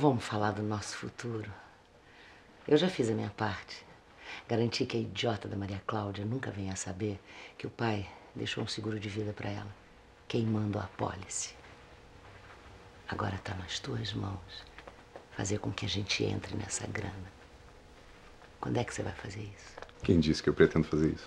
Vamos falar do nosso futuro. Eu já fiz a minha parte. Garanti que a idiota da Maria Cláudia nunca venha a saber que o pai deixou um seguro de vida para ela, queimando a apólice. Agora tá nas tuas mãos fazer com que a gente entre nessa grana. Quando é que você vai fazer isso? Quem disse que eu pretendo fazer isso?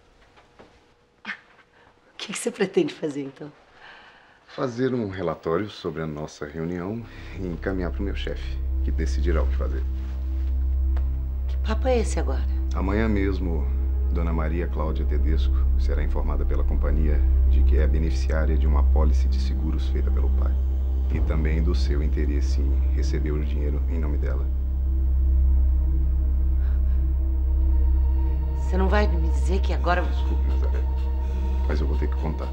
O que você pretende fazer, então? Fazer um relatório sobre a nossa reunião e encaminhar para o meu chefe, que decidirá o que fazer. Que papo é esse agora? Amanhã mesmo, Dona Maria Cláudia Tedesco será informada pela companhia de que é beneficiária de uma apólice de seguros feita pelo pai. E também do seu interesse em receber o dinheiro em nome dela. Você não vai me dizer que agora... Desculpe, Nazaré, mas eu vou ter que contar.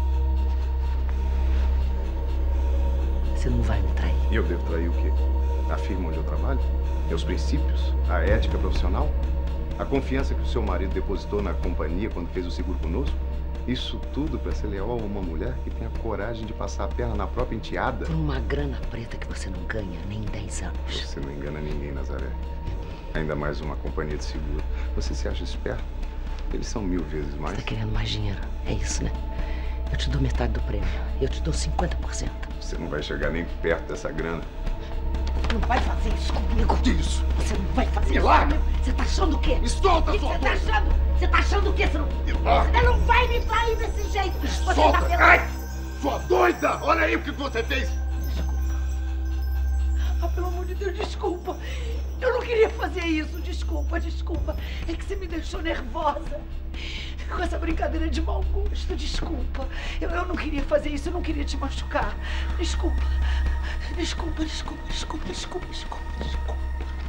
Você não vai me trair. E eu devo trair o quê? A firma onde eu trabalho? Meus princípios? A ética profissional? A confiança que o seu marido depositou na companhia quando fez o seguro conosco? Isso tudo para ser leal a uma mulher que tem a coragem de passar a perna na própria enteada? Por uma grana preta que você não ganha nem em 10 anos. Você não engana ninguém, Nazaré. Ainda mais uma companhia de seguro. Você se acha esperto? Eles são 1000 vezes mais. Você tá querendo mais dinheiro, é isso, né? Eu te dou metade do prêmio. Eu te dou 50%. Você não vai chegar nem perto dessa grana. Não vai fazer isso comigo. O que é isso? Você não vai fazer Me isso larga! comigo. Você tá achando o quê? Me solta, O que sua você tá doida! achando? Você tá achando o quê? Você não... Me larga! Você não vai me trair desse jeito. Você Solta! tá pensando... Ai! Sua doida! Olha aí o que você fez! Desculpa. Ah, pelo amor de Deus, desculpa. Eu não queria fazer isso. Desculpa, desculpa. É que você me deixou nervosa. Com essa brincadeira de mau gosto. Desculpa. Eu não queria fazer isso. Eu não queria te machucar. Desculpa. Desculpa, desculpa, desculpa, desculpa, desculpa, desculpa.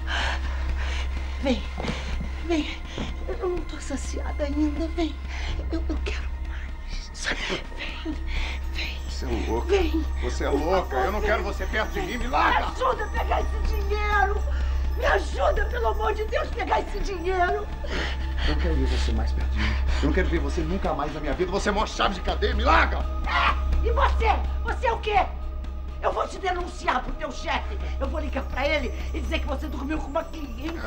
Vem. Vem. Eu não tô saciada ainda. Vem. Eu quero mais. Vem. Vem. Você é louca. Vem. Você é louca. Eu não quero você perto de mim. Me larga! Me ajuda a pegar esse dinheiro. Me ajuda, pelo amor de Deus, a pegar esse dinheiro. Eu não quero ver você mais perto de mim. Eu não quero ver você nunca mais na minha vida. Você é maior chave de cadeia. Me larga! É! E você? Você é o quê? Eu vou te denunciar pro teu chefe. Eu vou ligar pra ele e dizer que você dormiu com uma cliente.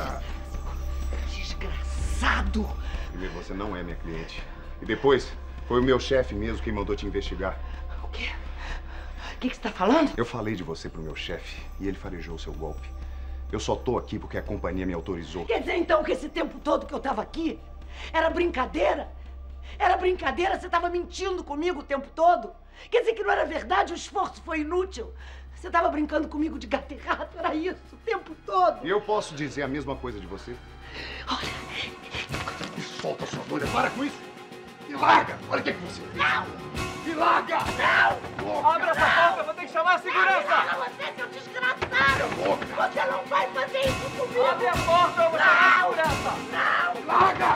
Desgraçado. Primeiro, você não é minha cliente. E depois, foi o meu chefe mesmo quem mandou te investigar. O quê? O que você tá falando? Eu falei de você pro meu chefe e ele farejou o seu golpe. Eu só tô aqui porque a companhia me autorizou. Quer dizer, então, que esse tempo todo que eu tava aqui era brincadeira? Era brincadeira? Você tava mentindo comigo o tempo todo? Quer dizer que não era verdade? O esforço foi inútil? Você tava brincando comigo de gato e rato? Era isso o tempo todo? E eu posso dizer a mesma coisa de você? Olha... Me solta, sua doida. Para com isso. Me larga. Olha o que você fez. Não! Me larga. Não! Abre essa porta, eu vou ter que chamar a segurança! Não, você, seu desgraçado! Você não vai fazer isso comigo! Abre a porta, eu vou chamar a segurança! Não! Larga.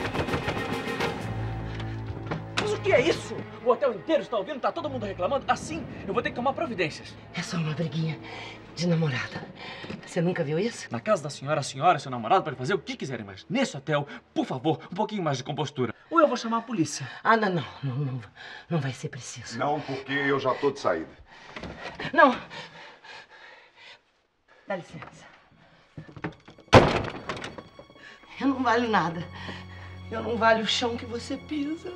Mas o que é isso? O hotel inteiro está ouvindo? Tá todo mundo reclamando? Assim, eu vou ter que tomar providências. É só uma briguinha de namorada. Você nunca viu isso? Na casa da senhora, a senhora e seu namorado podem fazer o que quiserem, mas nesse hotel, por favor, um pouquinho mais de compostura. Ou eu vou chamar a polícia. Ah, não vai ser preciso. Não, porque eu já tô de saída. Não! Dá licença. Eu não valho nada. Eu não valho o chão que você pisa.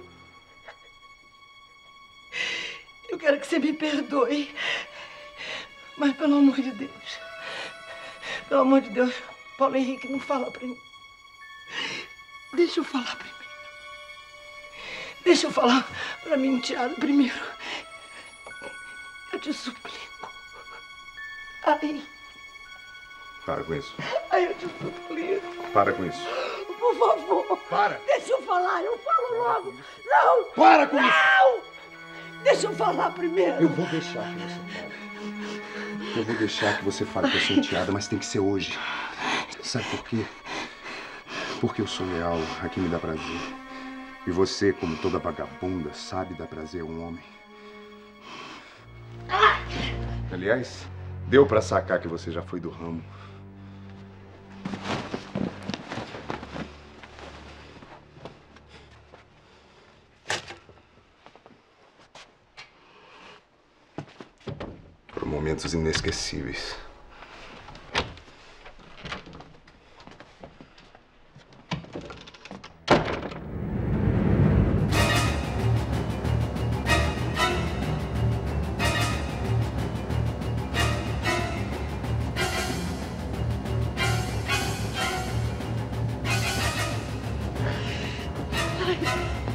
Eu quero que você me perdoe. Mas, pelo amor de Deus. Pelo amor de Deus, Paulo Henrique, não fala pra mim. Deixa eu falar primeiro. Deixa eu falar pra minha enteada primeiro. Eu te suplico. Ai. Para com isso. Ai, eu te suplico. Para com isso. Por favor. Para. Deixa eu falar, eu falo logo. Não. Para com isso. Não. Deixa eu falar primeiro. Eu vou deixar que você fale. Eu vou deixar que você fale com a sua enteada, mas tem que ser hoje. Sabe por quê? Porque eu sou leal a quem me dá prazer. E você, como toda vagabunda, sabe dar prazer a um homem. Aliás, deu pra sacar que você já foi do ramo. Foram momentos inesquecíveis. Ai.